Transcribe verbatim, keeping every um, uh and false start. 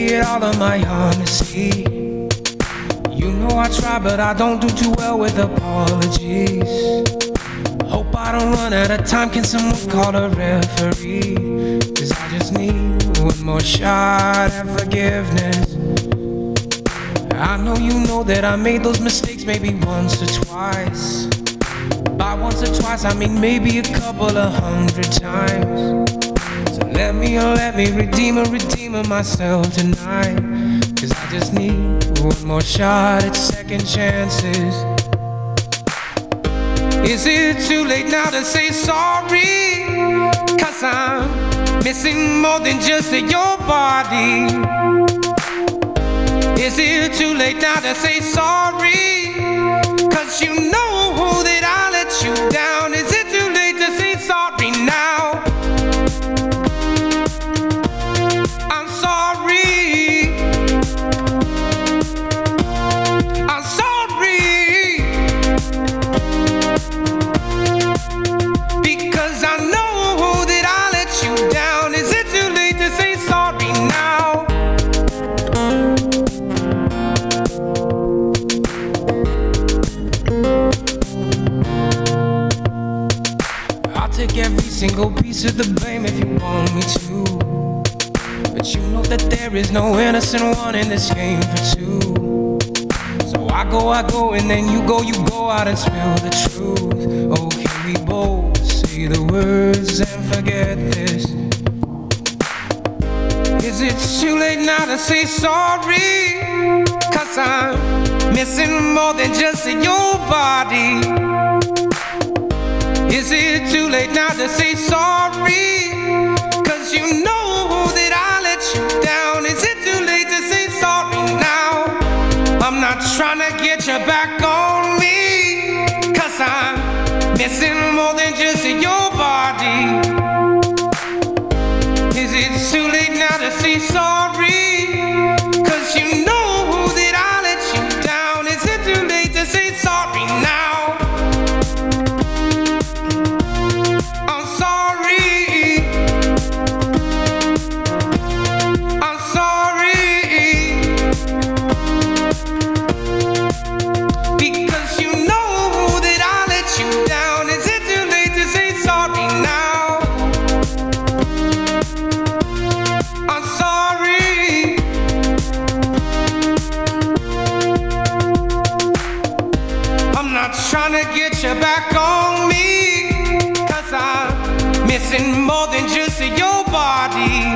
appreciate all of my honesty. You know I try, but I don't do too well with apologies. Hope I don't run out of time. Can someone call a referee? Cause I just need one more shot at forgiveness. I know you know that I made those mistakes maybe once or twice. By once or twice I mean maybe a couple of hundred times. So let me, oh let me redeem or redeem myself tonight. Cause I just need one more shot at second chances. Is it too late now to say sorry? Cause I'm missing more than just your body. Is it too late now to say sorry? Cause you know that I let you down. Is it too late to say sorry now? I'm sorry. I'm sorry. Because I know that I let you down. Is it too late to say sorry now? Take every single piece of the blame if you want me to. But you know that there is no innocent one in this game for two. So I go, I go, and then you go, you go out and spill the truth. Oh, can we both say the words and forget this? Is it too late now to say sorry? Cause I'm missing more than just your body. Is it too late now to say sorry? Cause you know that I let you down. Is it too late to say sorry now? I'm not trying to get you back on me. Cause I'm missing more than just your body. Is it too late now to say sorry? Cause you know that I let you down. Is it too late to say sorry now? Trying to get you back on me. Cause I'm missing more than just your body.